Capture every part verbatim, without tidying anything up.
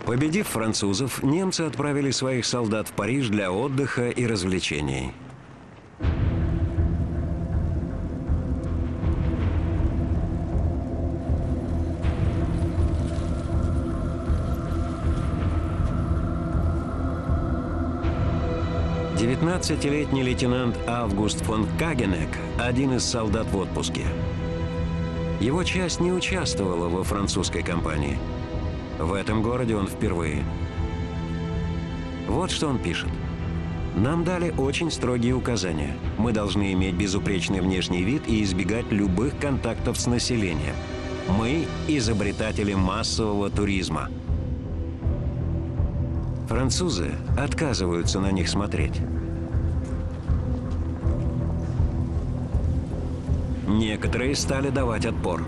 Победив французов, немцы отправили своих солдат в Париж для отдыха и развлечений. девятнадцатилетний лейтенант Август фон Кагенек – один из солдат в отпуске. Его часть не участвовала во французской кампании. В этом городе он впервые. Вот что он пишет. «Нам дали очень строгие указания. Мы должны иметь безупречный внешний вид и избегать любых контактов с населением. Мы – изобретатели массового туризма». Французы отказываются на них смотреть. Некоторые стали давать отпор.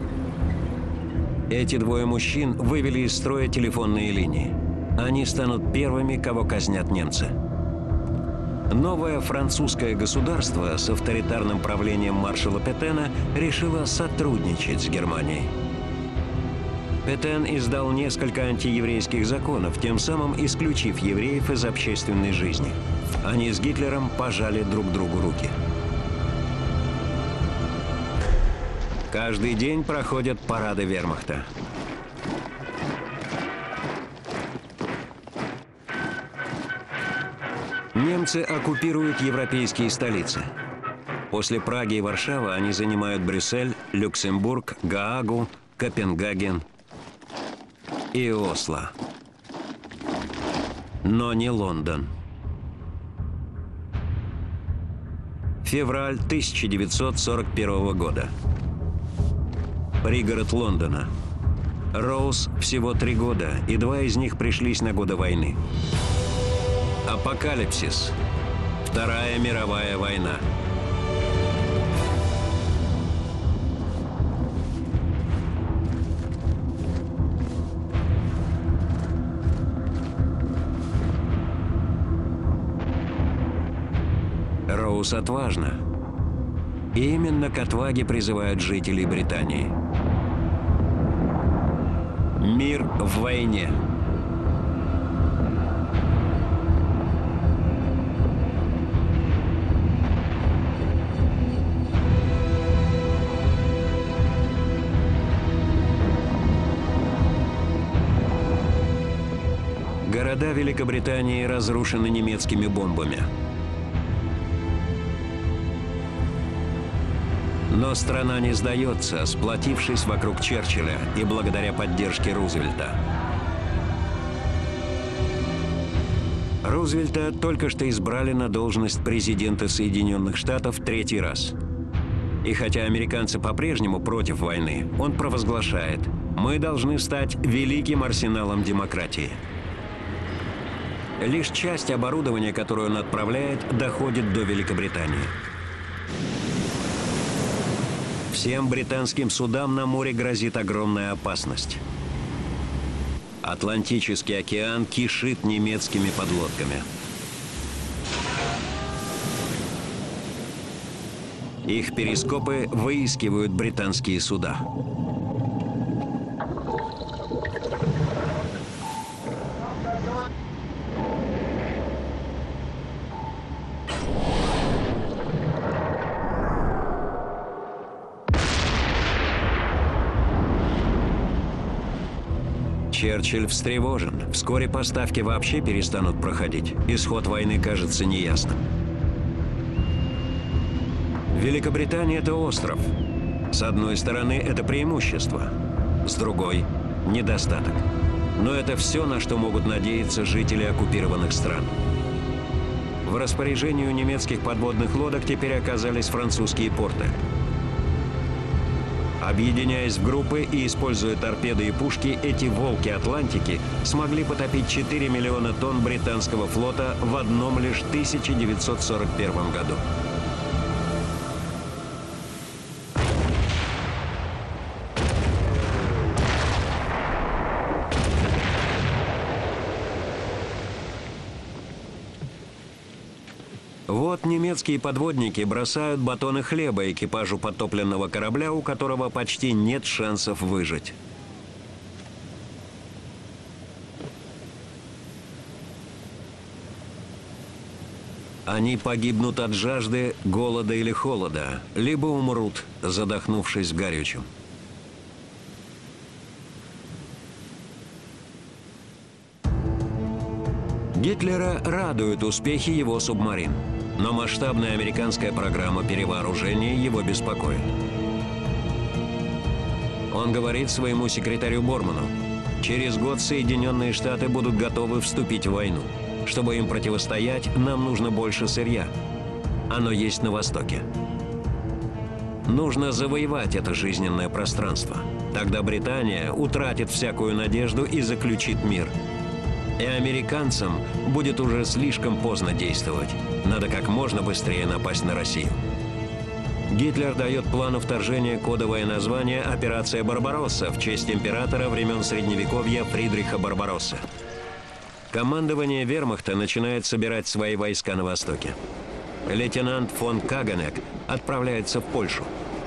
Эти двое мужчин вывели из строя телефонные линии. Они станут первыми, кого казнят немцы. Новое французское государство с авторитарным правлением маршала Петена решило сотрудничать с Германией. Петен издал несколько антиеврейских законов, тем самым исключив евреев из общественной жизни. Они с Гитлером пожали друг другу руки. Каждый день проходят парады вермахта. Немцы оккупируют европейские столицы. После Праги и Варшавы они занимают Брюссель, Люксембург, Гаагу, Копенгаген и Осло. Но не Лондон. Февраль тысяча девятьсот сорок первого года. Пригород Лондона. Роуз всего три года, и два из них пришлись на годы войны. Апокалипсис. Вторая мировая война. Роуз отважна. И именно к отваге призывают жителей Британии. Мир в войне. Города Великобритании разрушены немецкими бомбами. Но страна не сдается, сплотившись вокруг Черчилля и благодаря поддержке Рузвельта. Рузвельта только что избрали на должность президента Соединенных Штатов третий раз. И хотя американцы по-прежнему против войны, он провозглашает: «Мы должны стать великим арсеналом демократии». Лишь часть оборудования, которую он отправляет, доходит до Великобритании. Всем британским судам на море грозит огромная опасность. Атлантический океан кишит немецкими подлодками. Их перископы выискивают британские суда. Черчилль встревожен. Вскоре поставки вообще перестанут проходить. Исход войны кажется неясным. Великобритания – это остров. С одной стороны, это преимущество. С другой – недостаток. Но это все, на что могут надеяться жители оккупированных стран. В распоряжении у немецких подводных лодок теперь оказались французские порты. Объединяясь в группы и используя торпеды и пушки, эти «Волки Атлантики» смогли потопить четыре миллиона тонн британского флота в одном лишь тысяча девятьсот сорок первом году. Вот немецкие подводники бросают батоны хлеба экипажу потопленного корабля, у которого почти нет шансов выжить. Они погибнут от жажды, голода или холода, либо умрут, задохнувшись в горючем. Гитлера радуют успехи его субмарин, но масштабная американская программа перевооружения его беспокоит. Он говорит своему секретарю Борману: через год Соединенные Штаты будут готовы вступить в войну. Чтобы им противостоять, нам нужно больше сырья. Оно есть на Востоке. Нужно завоевать это жизненное пространство. Тогда Британия утратит всякую надежду и заключит мир. И американцам будет уже слишком поздно действовать. Надо как можно быстрее напасть на Россию. Гитлер дает плану вторжения кодовое название «Операция Барбаросса» в честь императора времен Средневековья Фридриха Барбароссы. Командование вермахта начинает собирать свои войска на Востоке. Лейтенант фон Каганек отправляется в Польшу.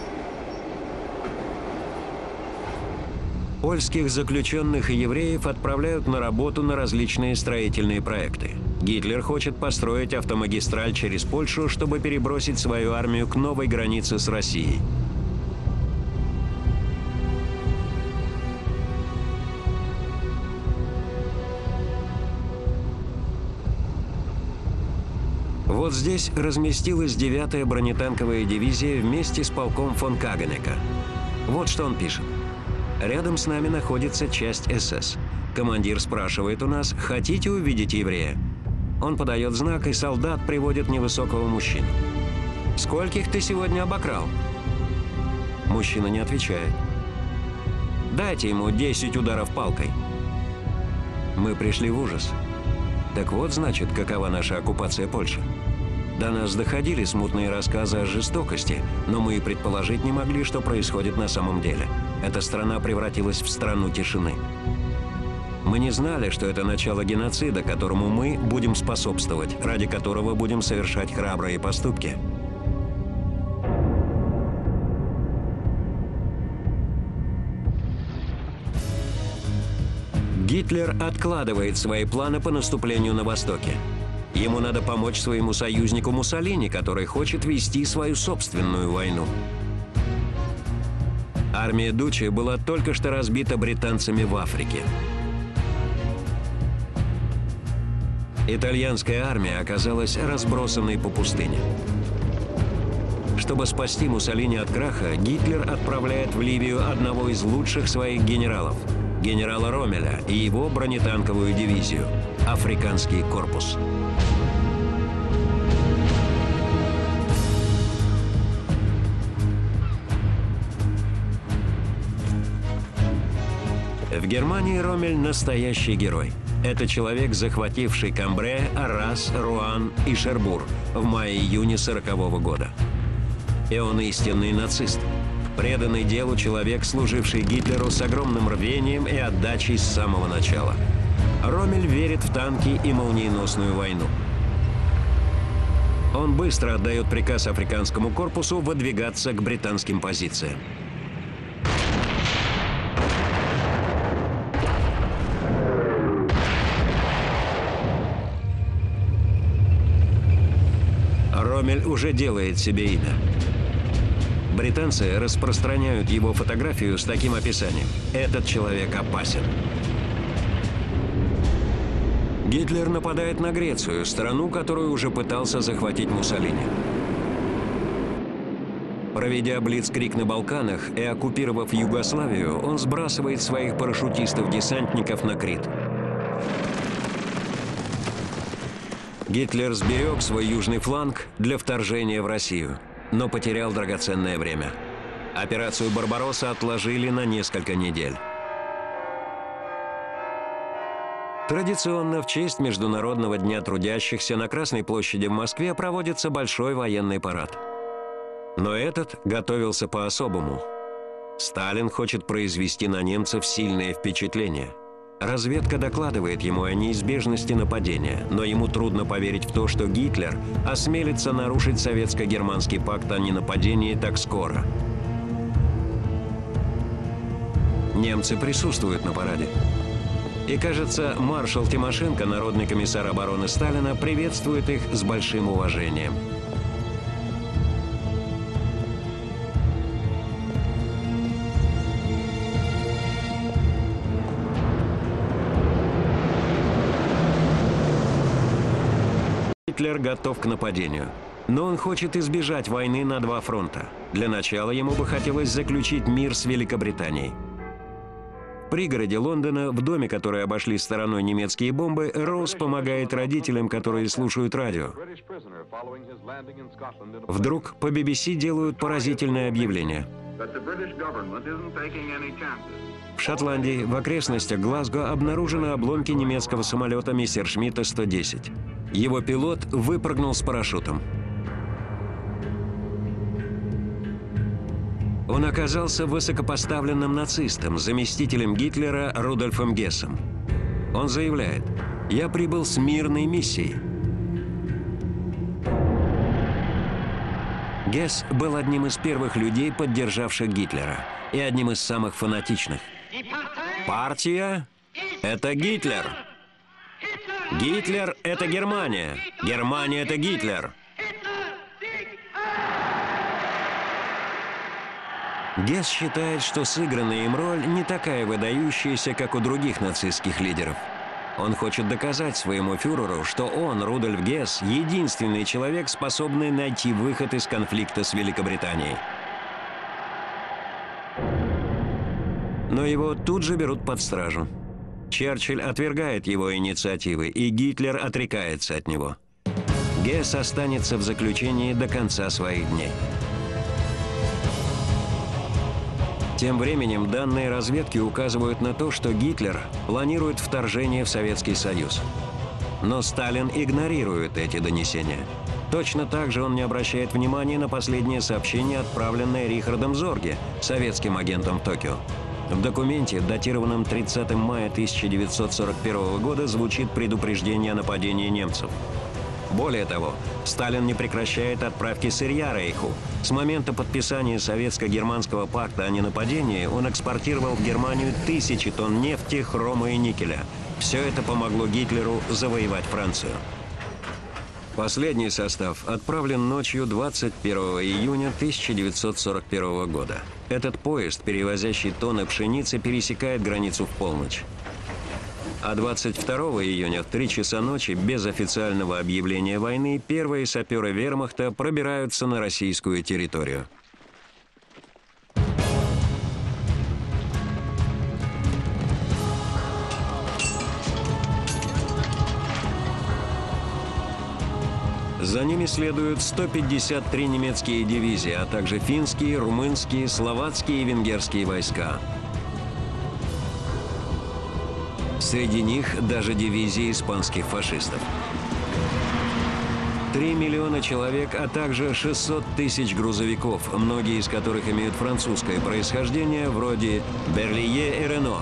Польских заключенных и евреев отправляют на работу на различные строительные проекты. Гитлер хочет построить автомагистраль через Польшу, чтобы перебросить свою армию к новой границе с Россией. Вот здесь разместилась девятая бронетанковая дивизия вместе с полком фон Каганека. Вот что он пишет. Рядом с нами находится часть эс эс. Командир спрашивает у нас: хотите увидеть еврея? Он подает знак, и солдат приводит невысокого мужчину. «Скольких ты сегодня обокрал?» Мужчина не отвечает. «Дайте ему десять ударов палкой». Мы пришли в ужас. Так вот, значит, какова наша оккупация Польши. До нас доходили смутные рассказы о жестокости, но мы и предположить не могли, что происходит на самом деле. Эта страна превратилась в страну тишины. Мы не знали, что это начало геноцида, которому мы будем способствовать, ради которого будем совершать храбрые поступки. Гитлер откладывает свои планы по наступлению на Востоке. Ему надо помочь своему союзнику Муссолини, который хочет вести свою собственную войну. Армия Дуччи была только что разбита британцами в Африке. Итальянская армия оказалась разбросанной по пустыне. Чтобы спасти Муссолини от краха, Гитлер отправляет в Ливию одного из лучших своих генералов, генерала Роммеля, и его бронетанковую дивизию – Африканский корпус. В Германии Роммель – настоящий герой. Это человек, захвативший Камбре, Аррас, Руан и Шербур в мае-июне сорокового года. И он истинный нацист. Преданный делу человек, служивший Гитлеру с огромным рвением и отдачей с самого начала. Роммель верит в танки и молниеносную войну. Он быстро отдает приказ Африканскому корпусу выдвигаться к британским позициям. Роммель уже делает себе имя. Британцы распространяют его фотографию с таким описанием: «Этот человек опасен». Гитлер нападает на Грецию, страну, которую уже пытался захватить Муссолини. Проведя блицкриг на Балканах и оккупировав Югославию, он сбрасывает своих парашютистов-десантников на Крит. Гитлер сберег свой южный фланг для вторжения в Россию, но потерял драгоценное время. Операцию «Барбаросса» отложили на несколько недель. Традиционно в честь Международного дня трудящихся на Красной площади в Москве проводится большой военный парад. Но этот готовился по-особому. Сталин хочет произвести на немцев сильное впечатление. Разведка докладывает ему о неизбежности нападения, но ему трудно поверить в то, что Гитлер осмелится нарушить советско-германский пакт о ненападении так скоро. Немцы присутствуют на параде. И, кажется, маршал Тимошенко, народный комиссар обороны Сталина, приветствует их с большим уважением. Гитлер готов к нападению. Но он хочет избежать войны на два фронта. Для начала ему бы хотелось заключить мир с Великобританией. В пригороде Лондона, в доме, который обошли стороной немецкие бомбы, Роуз помогает родителям, которые слушают радио. Вдруг по би би си делают поразительное объявление. В Шотландии, в окрестностях Глазго, обнаружены обломки немецкого самолета Мессершмитта сто десять. Его пилот выпрыгнул с парашютом. Он оказался высокопоставленным нацистом, заместителем Гитлера Рудольфом Гессом. Он заявляет: «Я прибыл с мирной миссией». Гесс был одним из первых людей, поддержавших Гитлера, и одним из самых фанатичных. Партия – это Гитлер. Гитлер – это Германия. Германия – это Гитлер. Гесс считает, что сыгранная им роль не такая выдающаяся, как у других нацистских лидеров. Он хочет доказать своему фюреру, что он, Рудольф Гесс, единственный человек, способный найти выход из конфликта с Великобританией. Но его тут же берут под стражу. Черчилль отвергает его инициативы, и Гитлер отрекается от него. Гесс останется в заключении до конца своих дней. Тем временем данные разведки указывают на то, что Гитлер планирует вторжение в Советский Союз. Но Сталин игнорирует эти донесения. Точно так же он не обращает внимания на последнее сообщение, отправленное Рихардом Зорге, советским агентом в Токио. В документе, датированном тридцатым мая тысяча девятьсот сорок первого года, звучит предупреждение о нападении немцев. Более того, Сталин не прекращает отправки сырья Рейху. С момента подписания Советско-германского пакта о ненападении он экспортировал в Германию тысячи тонн нефти, хрома и никеля. Все это помогло Гитлеру завоевать Францию. Последний состав отправлен ночью двадцать первого июня тысяча девятьсот сорок первого года. Этот поезд, перевозящий тонны пшеницы, пересекает границу в полночь. А двадцать второго июня в три часа ночи, без официального объявления войны, первые саперы вермахта пробираются на российскую территорию. За ними следуют сто пятьдесят три немецкие дивизии, а также финские, румынские, словацкие и венгерские войска. Среди них даже дивизии испанских фашистов. Три миллиона человек, а также шестьсот тысяч грузовиков, многие из которых имеют французское происхождение, вроде Берлие и Рено.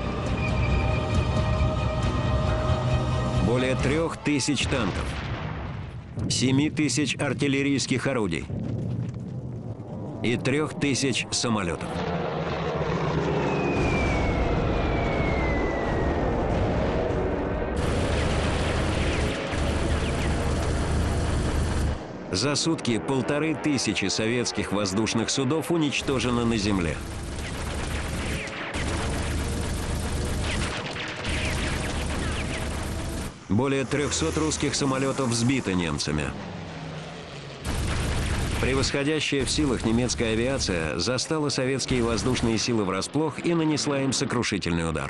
Более трех тысяч танков, семи тысяч артиллерийских орудий и трех тысяч самолетов. За сутки полторы тысячи советских воздушных судов уничтожено на земле. Более трёхсот русских самолетов сбито немцами. Превосходящая в силах немецкая авиация застала советские воздушные силы врасплох и нанесла им сокрушительный удар.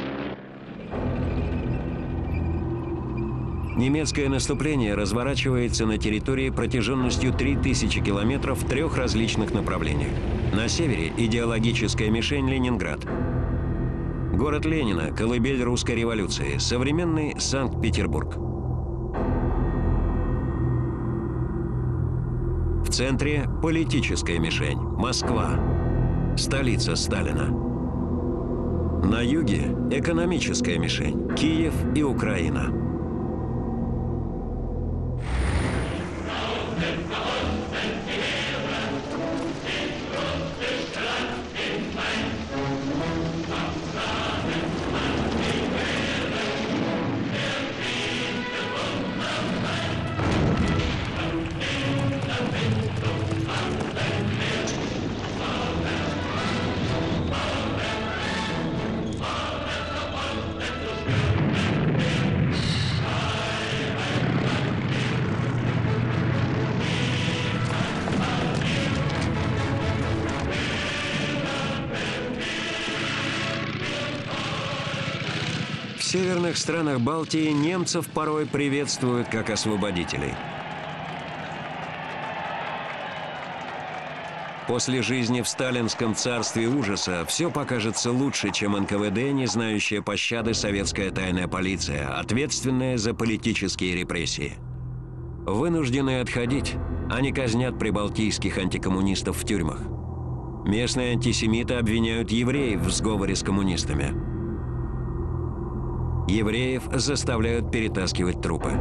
Немецкое наступление разворачивается на территории протяженностью три тысячи километров в трех различных направлениях. На севере – идеологическая мишень Ленинград. Город Ленина – колыбель русской революции, современный Санкт-Петербург. В центре – политическая мишень – Москва, столица Сталина. На юге – экономическая мишень – Киев и Украина. северных странах Балтии немцев порой приветствуют как освободителей. После жизни в сталинском царстве ужаса все покажется лучше, чем эн ка вэ дэ, не знающая пощады советская тайная полиция, ответственная за политические репрессии. Вынужденные отходить, они казнят прибалтийских антикоммунистов в тюрьмах. Местные антисемиты обвиняют евреев в сговоре с коммунистами. Евреев заставляют перетаскивать трупы.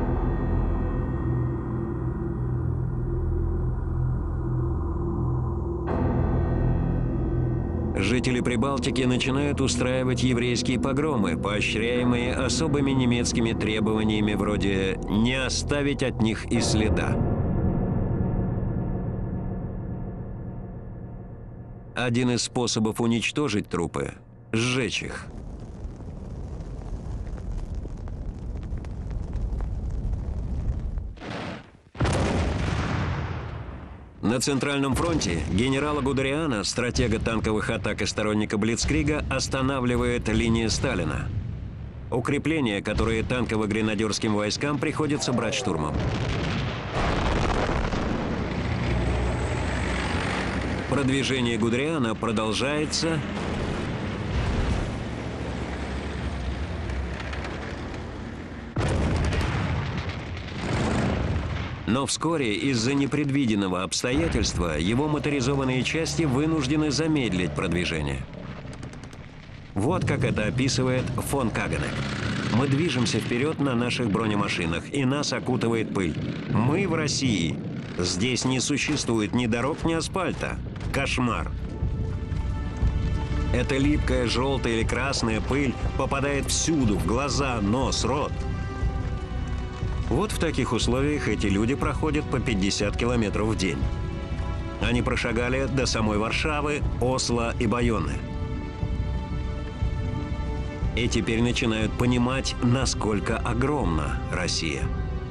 Жители Прибалтики начинают устраивать еврейские погромы, поощряемые особыми немецкими требованиями вроде «не оставить от них и следа». Один из способов уничтожить трупы – сжечь их. На Центральном фронте генерала Гудериана, стратега танковых атак и сторонника Блицкрига, останавливает линия Сталина. Укрепления, которые танково-гренадерским войскам приходится брать штурмом. Продвижение Гудериана продолжается. Но вскоре из-за непредвиденного обстоятельства его моторизованные части вынуждены замедлить продвижение. Вот как это описывает фон Кагенек. «Мы движемся вперед на наших бронемашинах, и нас окутывает пыль. Мы в России. Здесь не существует ни дорог, ни асфальта. Кошмар». Эта липкая желтая или красная пыль попадает всюду, в глаза, нос, рот. Вот в таких условиях эти люди проходят по пятьдесят километров в день. Они прошагали до самой Варшавы, Осло и Байоны. И теперь начинают понимать, насколько огромна Россия.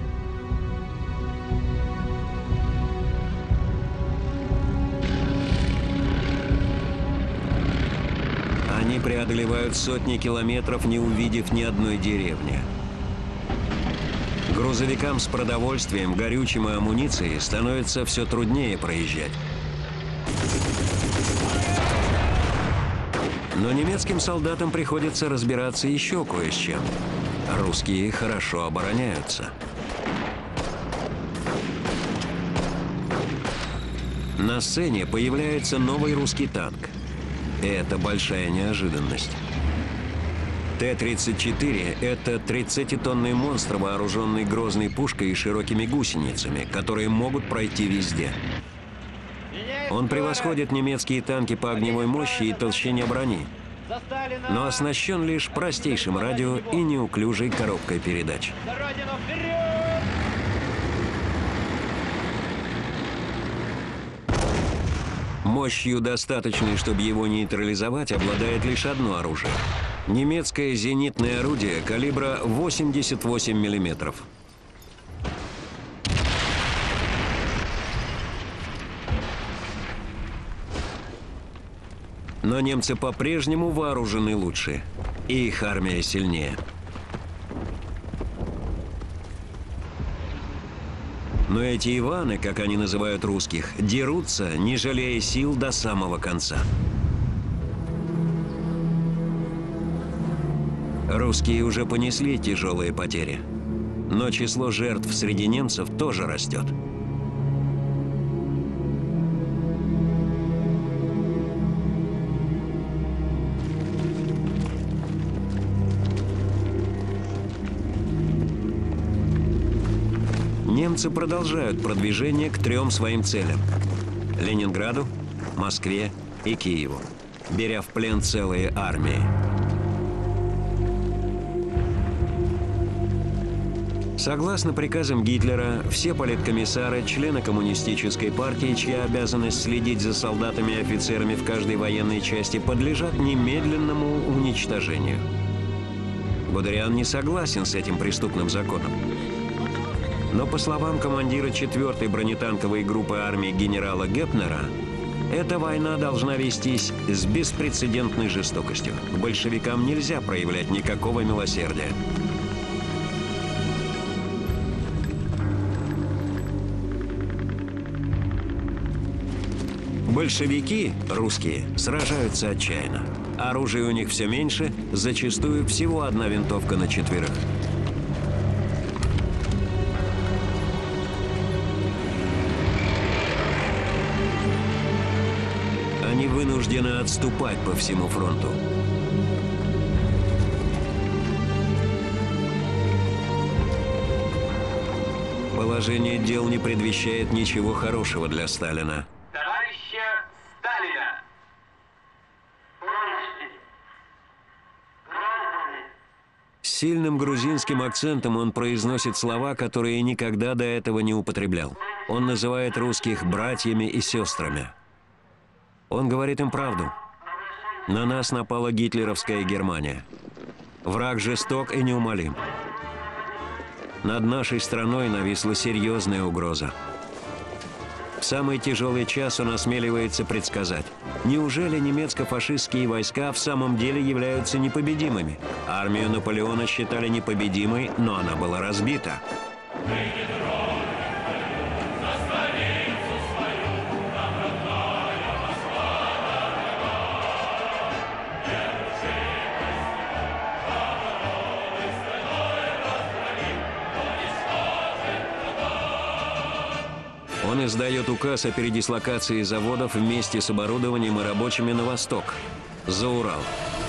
Они преодолевают сотни километров, не увидев ни одной деревни. Грузовикам с продовольствием, горючим и амуницией становится все труднее проезжать. Но немецким солдатам приходится разбираться еще кое с чем. Русские хорошо обороняются. На сцене появляется новый русский танк. И это большая неожиданность. Т тридцать четыре – это тридцатитонный монстр, вооруженный грозной пушкой и широкими гусеницами, которые могут пройти везде. Он превосходит немецкие танки по огневой мощи и толщине брони, но оснащен лишь простейшим радио и неуклюжей коробкой передач. Мощью, достаточной, чтобы его нейтрализовать, обладает лишь одно оружие – немецкое зенитное орудие калибра восемьдесят восемь миллиметров. Но немцы по-прежнему вооружены лучше, и их армия сильнее. Но эти Иваны, как они называют русских, дерутся, не жалея сил до самого конца. Русские уже понесли тяжелые потери, но число жертв среди немцев тоже растет. Немцы продолжают продвижение к трем своим целям – Ленинграду, Москве и Киеву, беря в плен целые армии. Согласно приказам Гитлера, все политкомиссары, члены коммунистической партии, чья обязанность следить за солдатами и офицерами в каждой военной части, подлежат немедленному уничтожению. Гудериан не согласен с этим преступным законом. Но, по словам командира четвёртой бронетанковой группы армии генерала Гепнера, Эта война должна вестись с беспрецедентной жестокостью. К большевикам нельзя проявлять никакого милосердия. Большевики, русские, сражаются отчаянно. Оружия у них все меньше, зачастую всего одна винтовка на четверых. Они вынуждены отступать по всему фронту. Положение дел не предвещает ничего хорошего для Сталина. Товарища Сталина! С сильным грузинским акцентом он произносит слова, которые никогда до этого не употреблял. Он называет русских братьями и сестрами. Он говорит им правду. На нас напала гитлеровская Германия. Враг жесток и неумолим. Над нашей страной нависла серьезная угроза. В самый тяжелый час он осмеливается предсказать. Неужели немецко-фашистские войска в самом деле являются непобедимыми? Армию Наполеона считали непобедимой, но она была разбита. Он издает указ о передислокации заводов вместе с оборудованием и рабочими на восток, за Урал.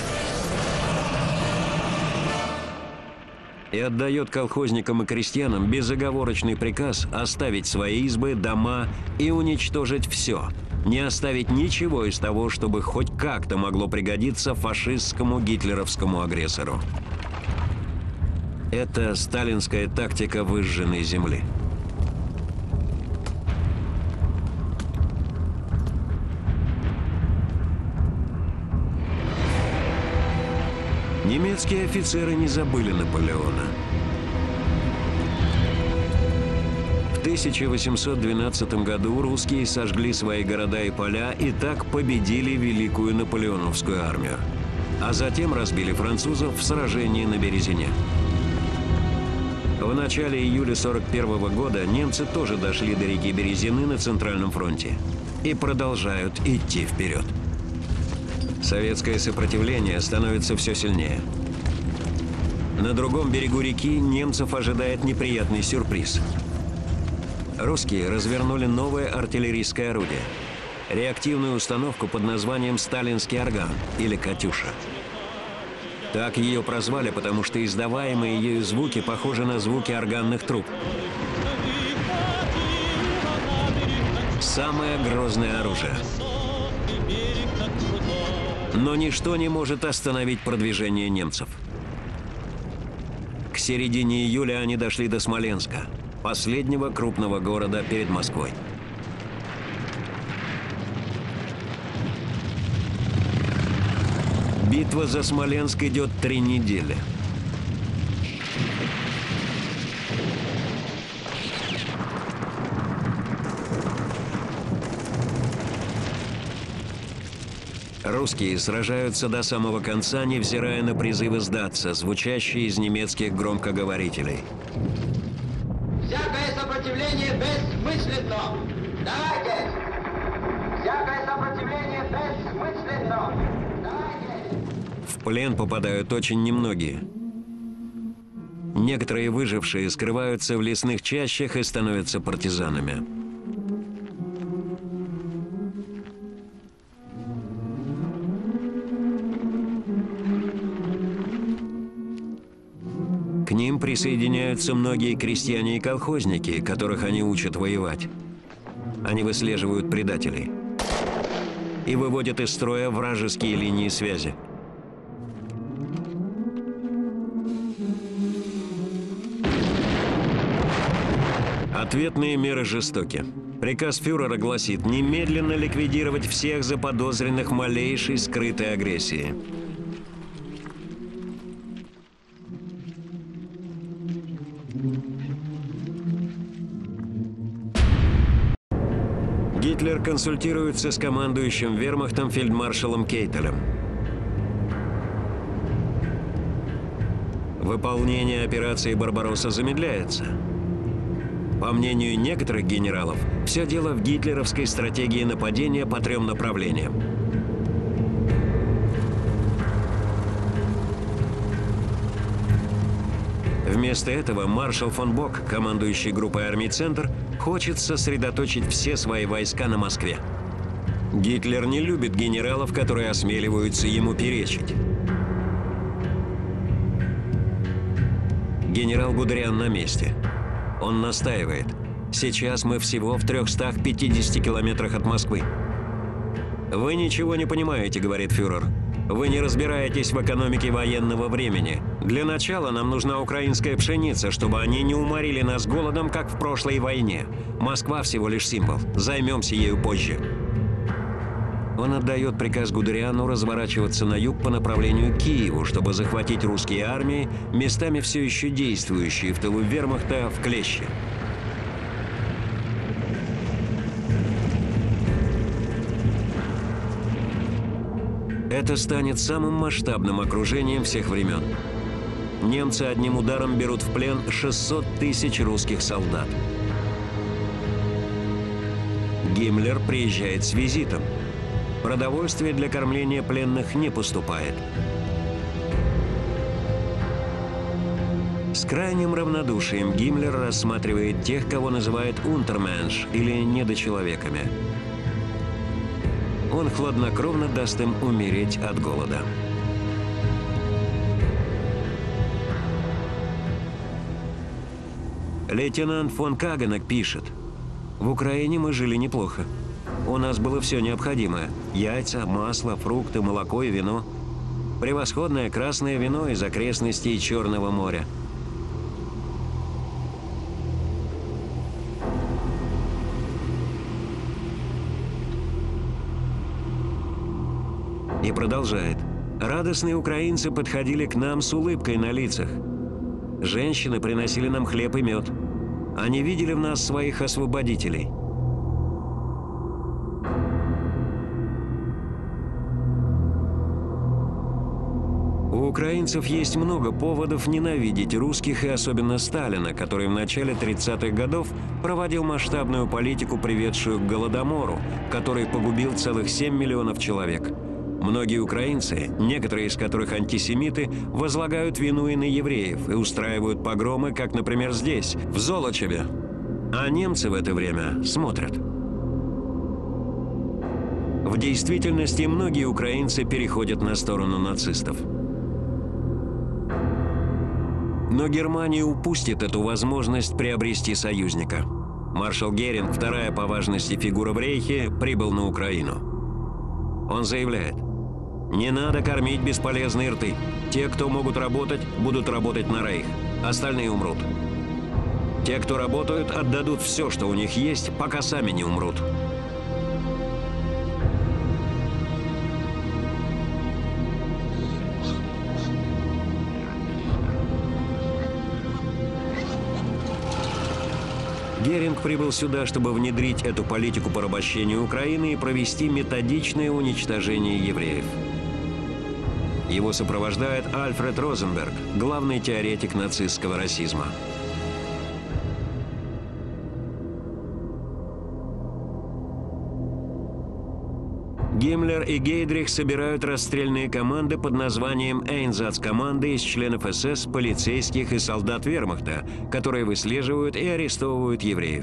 И отдает колхозникам и крестьянам безоговорочный приказ оставить свои избы, дома и уничтожить все, не оставить ничего из того, чтобы хоть как-то могло пригодиться фашистскому гитлеровскому агрессору. Это сталинская тактика выжженной земли. Немецкие офицеры не забыли Наполеона. В тысяча восемьсот двенадцатом году русские сожгли свои города и поля и так победили Великую Наполеоновскую армию. А затем разбили французов в сражении на Березине. В начале июля сорок первого года немцы тоже дошли до реки Березины на Центральном фронте и продолжают идти вперед. Советское сопротивление становится все сильнее. На другом берегу реки немцев ожидает неприятный сюрприз. Русские развернули новое артиллерийское орудие – реактивную установку под названием «Сталинский орган» или «Катюша». Так ее прозвали, потому что издаваемые ею звуки похожи на звуки органных труб. Самое грозное оружие. Но ничто не может остановить продвижение немцев. К середине июля они дошли до Смоленска, последнего крупного города перед Москвой. Битва за Смоленск идет три недели. Русские сражаются до самого конца, невзирая на призывы сдаться, звучащие из немецких громкоговорителей. Всякое сопротивление бессмысленно! Давайте! Всякое сопротивление бессмысленно! Давайте! В плен попадают очень немногие. Некоторые выжившие скрываются в лесных чащах и становятся партизанами. К ним присоединяются многие крестьяне и колхозники, которых они учат воевать. Они выслеживают предателей и выводят из строя вражеские линии связи. Ответные меры жестоки. Приказ фюрера гласит немедленно ликвидировать всех заподозренных в малейшей скрытой агрессии. Гитлер консультируется с командующим вермахтом фельдмаршалом Кейтелем. Выполнение операции «Барбаросса» замедляется. По мнению некоторых генералов, все дело в гитлеровской стратегии нападения по трем направлениям. Вместо этого маршал фон Бок, командующий группой армий «Центр», хочет сосредоточить все свои войска на Москве. Гитлер не любит генералов, которые осмеливаются ему перечить. Генерал Гудериан на месте. Он настаивает. Сейчас мы всего в трёхстах пятидесяти километрах от Москвы. «Вы ничего не понимаете», — говорит фюрер. «Вы не разбираетесь в экономике военного времени. Для начала нам нужна украинская пшеница, чтобы они не уморили нас голодом, как в прошлой войне. Москва всего лишь символ. Займемся ею позже». Он отдает приказ Гудериану разворачиваться на юг по направлению к Киеву, чтобы захватить русские армии, местами все еще действующие в тылу вермахта, в Клещи. Это станет самым масштабным окружением всех времен. Немцы одним ударом берут в плен шестьсот тысяч русских солдат. Гиммлер приезжает с визитом. Продовольствие для кормления пленных не поступает. С крайним равнодушием Гиммлер рассматривает тех, кого называет «унтерменш» или «недочеловеками». Он хладнокровно даст им умереть от голода. Лейтенант фон Кагенек пишет: «В Украине мы жили неплохо. У нас было все необходимое – яйца, масло, фрукты, молоко и вино. Превосходное красное вино из окрестностей Черного моря». И продолжает. «Радостные украинцы подходили к нам с улыбкой на лицах. Женщины приносили нам хлеб и мед. Они видели в нас своих освободителей». У украинцев есть много поводов ненавидеть русских и особенно Сталина, который в начале тридцатых годов проводил масштабную политику, приведшую к Голодомору, который погубил целых семь миллионов человек. Многие украинцы, некоторые из которых антисемиты, возлагают вину и на евреев и устраивают погромы, как, например, здесь, в Золочеве. А немцы в это время смотрят. В действительности многие украинцы переходят на сторону нацистов. Но Германия упустит эту возможность приобрести союзника. Маршал Геринг, вторая по важности фигура в Рейхе, прибыл на Украину. Он заявляет: «Не надо кормить бесполезные рты. Те, кто могут работать, будут работать на Рейх. Остальные умрут. Те, кто работают, отдадут все, что у них есть, пока сами не умрут». Геринг прибыл сюда, чтобы внедрить эту политику порабощения Украины и провести методичное уничтожение евреев. Его сопровождает Альфред Розенберг, главный теоретик нацистского расизма. Гиммлер и Гейдрих собирают расстрельные команды под названием «Эйнзац-команды» из членов эс эс, полицейских и солдат вермахта, которые выслеживают и арестовывают евреев.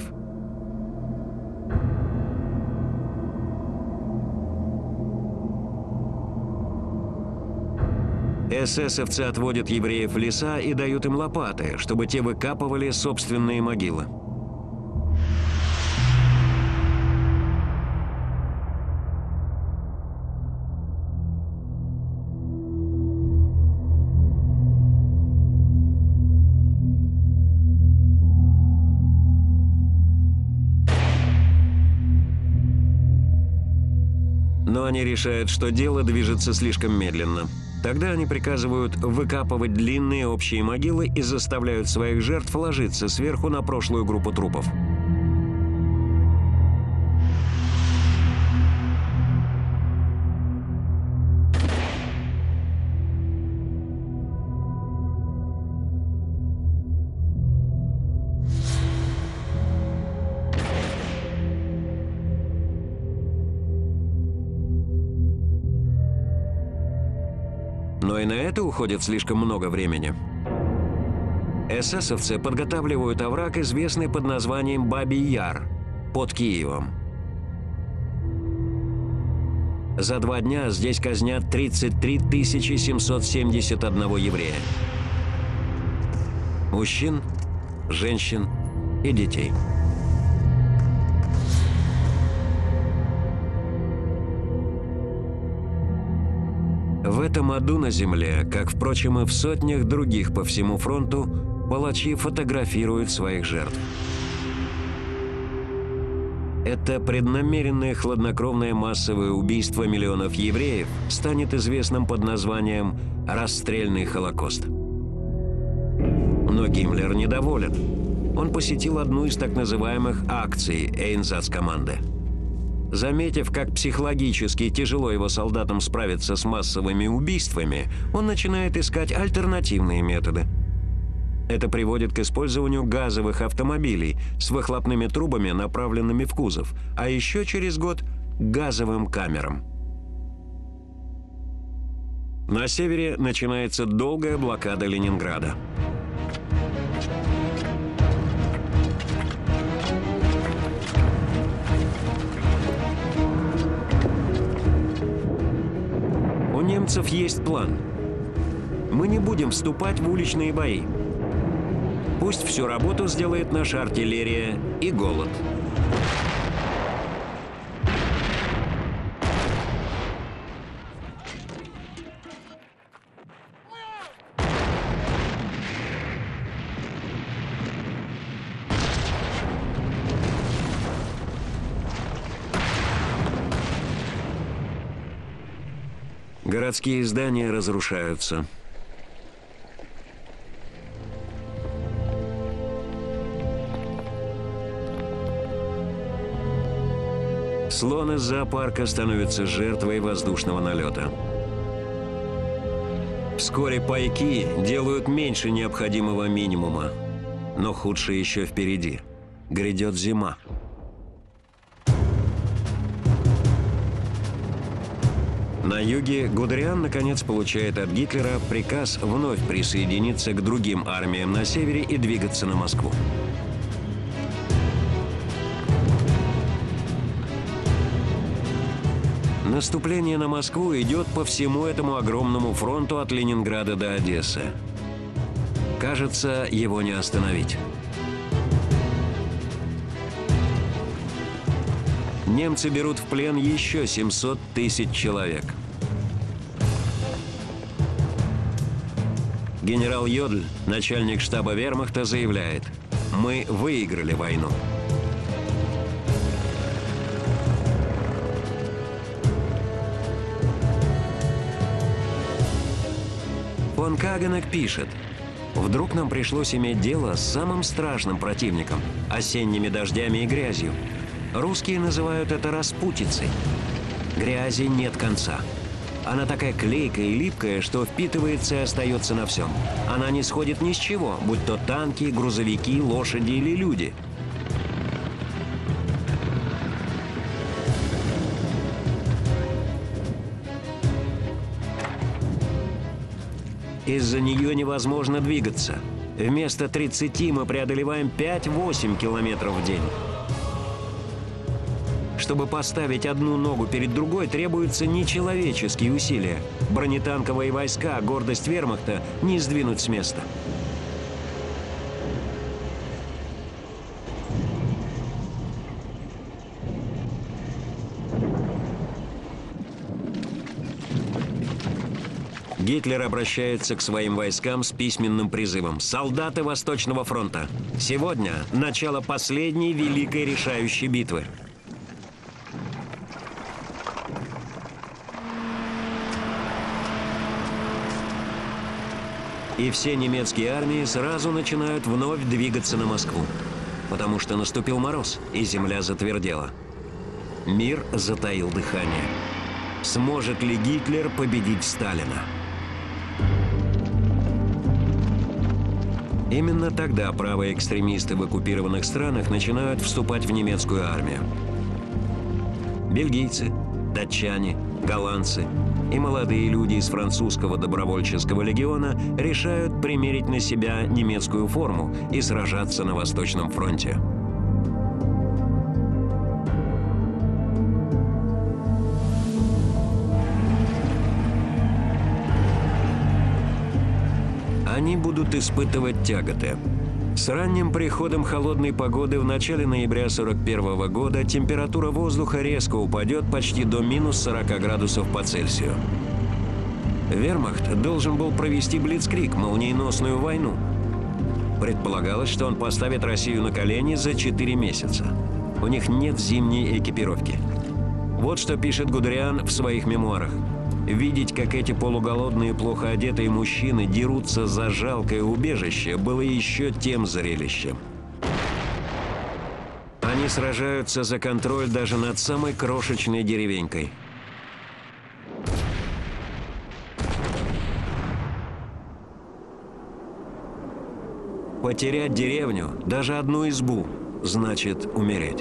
эсэсовцы отводят евреев в леса и дают им лопаты, чтобы те выкапывали собственные могилы. Но они решают, что дело движется слишком медленно. Тогда они приказывают выкапывать длинные общие могилы и заставляют своих жертв ложиться сверху на прошлую группу трупов. Но и на это уходит слишком много времени. Эсэсовцы подготавливают овраг, известный под названием Бабий Яр, под Киевом. За два дня здесь казнят тридцать три тысячи семьсот семьдесят одного еврея. Мужчин, женщин и детей. В этом аду на земле, как, впрочем, и в сотнях других по всему фронту, палачи фотографируют своих жертв. Это преднамеренное хладнокровное массовое убийство миллионов евреев станет известным под названием «Расстрельный Холокост». Но Гиммлер недоволен. Он посетил одну из так называемых акций Эйнсатс-команды. Заметив, как психологически тяжело его солдатам справиться с массовыми убийствами, он начинает искать альтернативные методы. Это приводит к использованию газовых автомобилей с выхлопными трубами, направленными в кузов, а еще через год – газовым камерам. На севере начинается долгая блокада Ленинграда. У немцев есть план. Мы не будем вступать в уличные бои. Пусть всю работу сделает наша артиллерия и голод. Городские здания разрушаются. Слон из зоопарка становится жертвой воздушного налета. Вскоре пайки делают меньше необходимого минимума. Но худшее еще впереди. Грядет зима. На юге Гудериан наконец получает от Гитлера приказ вновь присоединиться к другим армиям на севере и двигаться на Москву. Наступление на Москву идет по всему этому огромному фронту от Ленинграда до Одессы. Кажется, его не остановить. Немцы берут в плен еще семьсот тысяч человек. Генерал Йодль, начальник штаба вермахта, заявляет: «Мы выиграли войну». Фон Кагенек пишет: «Вдруг нам пришлось иметь дело с самым страшным противником – осенними дождями и грязью. Русские называют это распутицей. Грязи нет конца. Она такая клейкая и липкая, что впитывается и остается на всем. Она не сходит ни с чего, будь то танки, грузовики, лошади или люди». Из-за нее невозможно двигаться. Вместо тридцати мы преодолеваем пять-восемь километров в день. Чтобы поставить одну ногу перед другой, требуются нечеловеческие усилия. Бронетанковые войска, гордость вермахта, не сдвинуть с места. Гитлер обращается к своим войскам с письменным призывом: «Солдаты Восточного фронта, сегодня начало последней великой решающей битвы». И все немецкие армии сразу начинают вновь двигаться на Москву, потому что наступил мороз, и земля затвердела. Мир затаил дыхание. Сможет ли Гитлер победить Сталина? Именно тогда правые экстремисты в оккупированных странах начинают вступать в немецкую армию. Бельгийцы, датчане, голландцы, и молодые люди из французского добровольческого легиона решают примерить на себя немецкую форму и сражаться на Восточном фронте. Они будут испытывать тяготы. С ранним приходом холодной погоды в начале ноября сорок первого года температура воздуха резко упадет почти до минус сорока градусов по Цельсию. Вермахт должен был провести блицкриг, молниеносную войну. Предполагалось, что он поставит Россию на колени за четыре месяца. У них нет зимней экипировки. Вот что пишет Гудериан в своих мемуарах. Видеть, как эти полуголодные, плохо одетые мужчины дерутся за жалкое убежище, было еще тем зрелищем. Они сражаются за контроль даже над самой крошечной деревенькой. Потерять деревню, даже одну избу, значит умереть.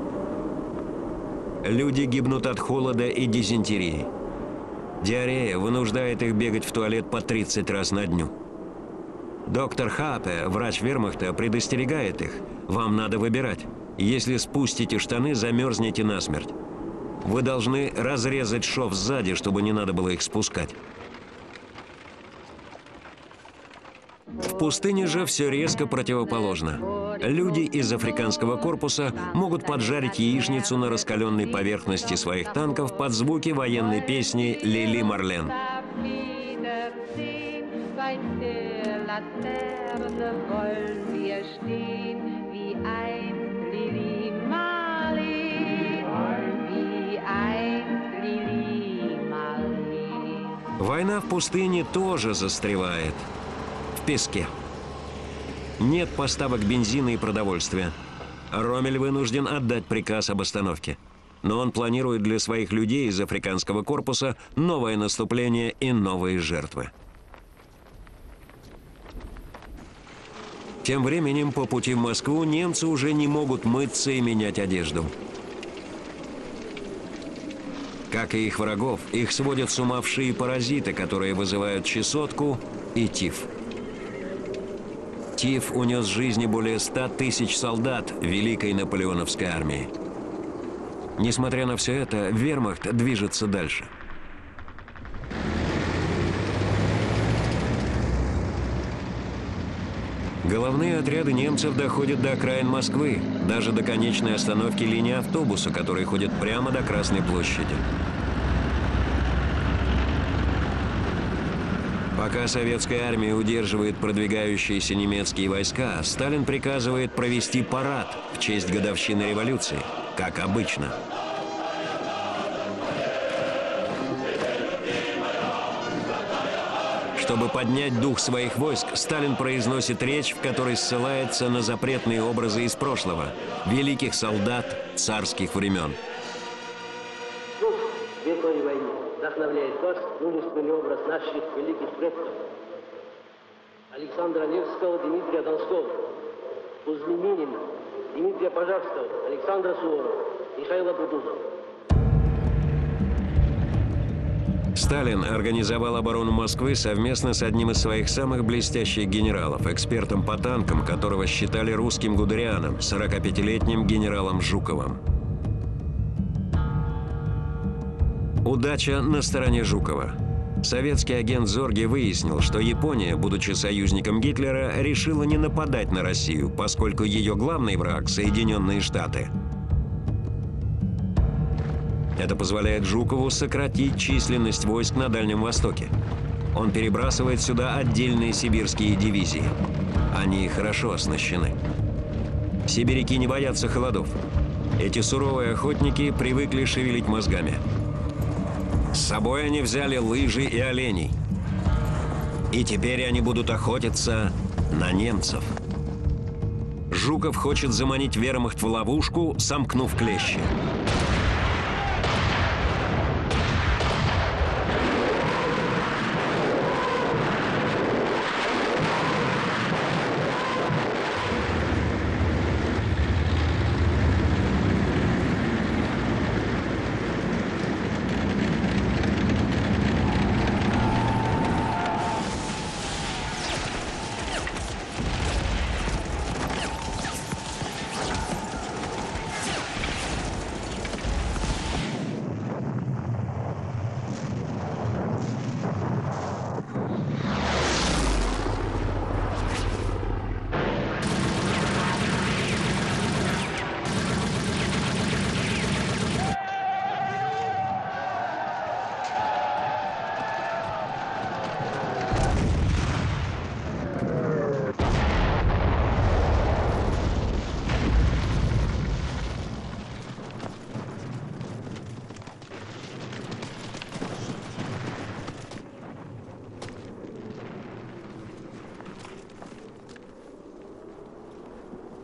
Люди гибнут от холода и дизентерии. Диарея вынуждает их бегать в туалет по тридцать раз на дню. Доктор Хапе, врач вермахта, предостерегает их. Вам надо выбирать. Если спустите штаны, замерзнете насмерть. Вы должны разрезать шов сзади, чтобы не надо было их спускать. В пустыне же все резко противоположно. Люди из африканского корпуса могут поджарить яичницу на раскаленной поверхности своих танков под звуки военной песни «Лили Марлен». Война в пустыне тоже застревает в песке. Нет поставок бензина и продовольствия. Роммель вынужден отдать приказ об остановке. Но он планирует для своих людей из африканского корпуса новое наступление и новые жертвы. Тем временем по пути в Москву немцы уже не могут мыться и менять одежду. Как и их врагов, их сводят с ума вши паразиты, которые вызывают чесотку и тиф. Тиф унес жизни более ста тысяч солдат Великой Наполеоновской армии. Несмотря на все это, вермахт движется дальше. Головные отряды немцев доходят до окраин Москвы, даже до конечной остановки линии автобуса, который ходит прямо до Красной площади. Пока советская армия удерживает продвигающиеся немецкие войска, Сталин приказывает провести парад в честь годовщины революции, как обычно. Чтобы поднять дух своих войск, Сталин произносит речь, в которой ссылается на запретные образы из прошлого, великих солдат царских времен. Дух Великой войны вдохновляет вас мужественный образ наших великих предков. Александра Невского, Дмитрия Донского, Кузьминина, Дмитрия Пожарского, Александра Суворова, Михаила Кутузова. Сталин организовал оборону Москвы совместно с одним из своих самых блестящих генералов, экспертом по танкам, которого считали русским Гудерианом, сорокапятилетним генералом Жуковым. Удача на стороне Жукова. Советский агент Зорге выяснил, что Япония, будучи союзником Гитлера, решила не нападать на Россию, поскольку ее главный враг – Соединенные Штаты. Это позволяет Жукову сократить численность войск на Дальнем Востоке. Он перебрасывает сюда отдельные сибирские дивизии. Они хорошо оснащены. Сибиряки не боятся холодов. Эти суровые охотники привыкли шевелить мозгами. С собой они взяли лыжи и оленей. И теперь они будут охотиться на немцев. Жуков хочет заманить вермахт в ловушку, сомкнув клещи.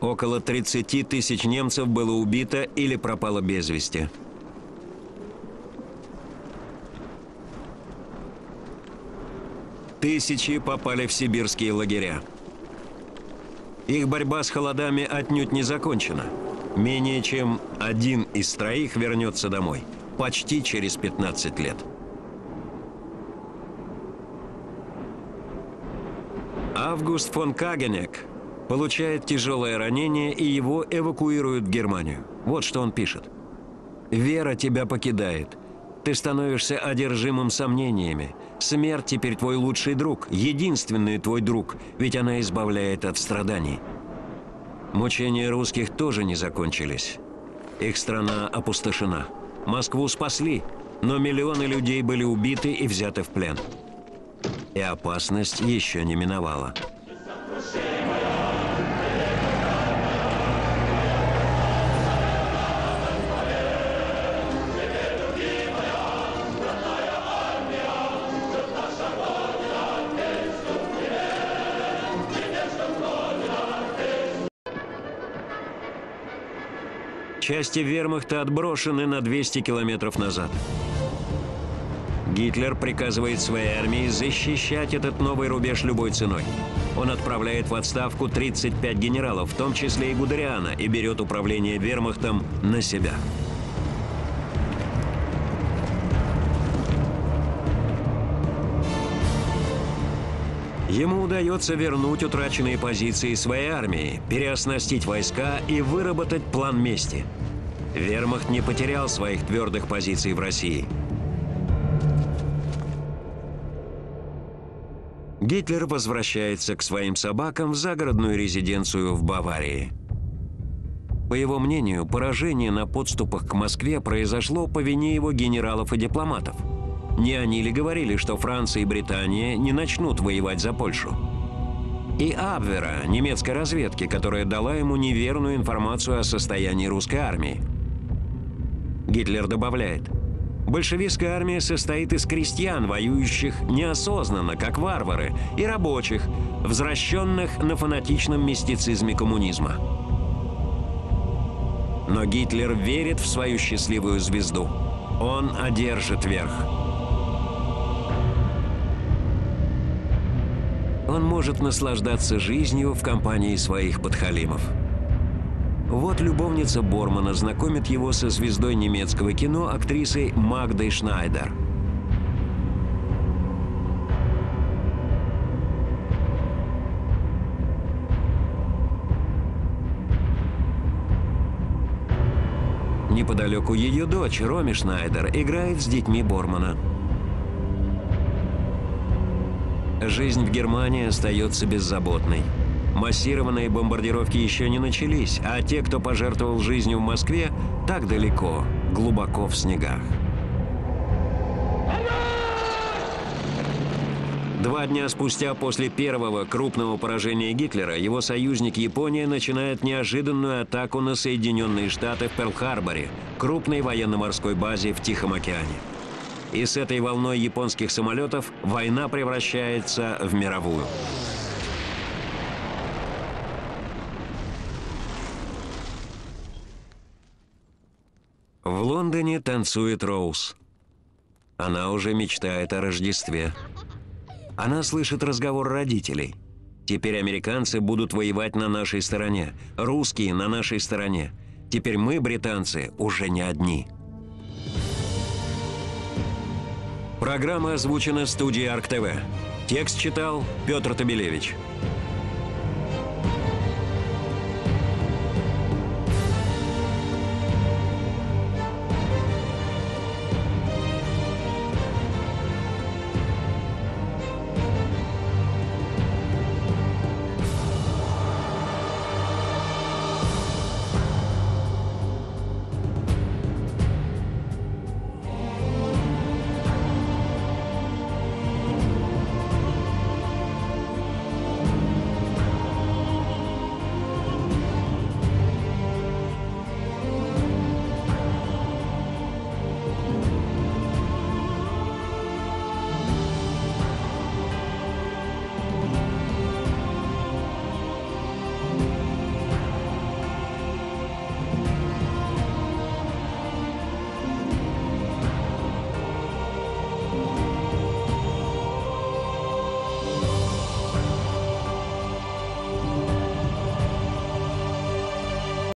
Около тридцати тысяч немцев было убито или пропало без вести. Тысячи попали в сибирские лагеря. Их борьба с холодами отнюдь не закончена. Менее чем один из троих вернется домой. Почти через пятнадцать лет. Август фон Кагенек получает тяжелое ранение, и его эвакуируют в Германию. Вот что он пишет. «Вера тебя покидает. Ты становишься одержимым сомнениями. Смерть теперь твой лучший друг, единственный твой друг, ведь она избавляет от страданий». Мучения русских тоже не закончились. Их страна опустошена. Москву спасли, но миллионы людей были убиты и взяты в плен. И опасность еще не миновала. Части вермахта отброшены на двести километров назад. Гитлер приказывает своей армии защищать этот новый рубеж любой ценой. Он отправляет в отставку тридцать пять генералов, в том числе и Гудериана, и берет управление вермахтом на себя. Ему удается вернуть утраченные позиции своей армии, переоснастить войска и выработать план мести. Вермахт не потерял своих твердых позиций в России. Гитлер возвращается к своим собакам в загородную резиденцию в Баварии. По его мнению, поражение на подступах к Москве произошло по вине его генералов и дипломатов. Не они ли говорили, что Франция и Британия не начнут воевать за Польшу? И Абвера, немецкой разведки, которая дала ему неверную информацию о состоянии русской армии. Гитлер добавляет: большевистская армия состоит из крестьян, воюющих неосознанно, как варвары, и рабочих, возвращенных на фанатичном мистицизме коммунизма. Но Гитлер верит в свою счастливую звезду. Он одержит верх. Он может наслаждаться жизнью в компании своих подхалимов. Вот любовница Бормана знакомит его со звездой немецкого кино, актрисой Магдой Шнайдер. Неподалеку ее дочь, Роми Шнайдер, играет с детьми Бормана. Жизнь в Германии остается беззаботной. Массированные бомбардировки еще не начались, а те, кто пожертвовал жизнью в Москве, так далеко, глубоко в снегах. Два дня спустя после первого крупного поражения Гитлера, его союзник Япония начинает неожиданную атаку на Соединенные Штаты в Перл-Харборе, крупной военно-морской базе в Тихом океане. И с этой волной японских самолетов война превращается в мировую. В Лондоне танцует Роуз. Она уже мечтает о Рождестве. Она слышит разговор родителей. Теперь американцы будут воевать на нашей стороне, русские на нашей стороне. Теперь мы, британцы, уже не одни. Программа озвучена студией Арк ТВ. Текст читал Петр Табелевич.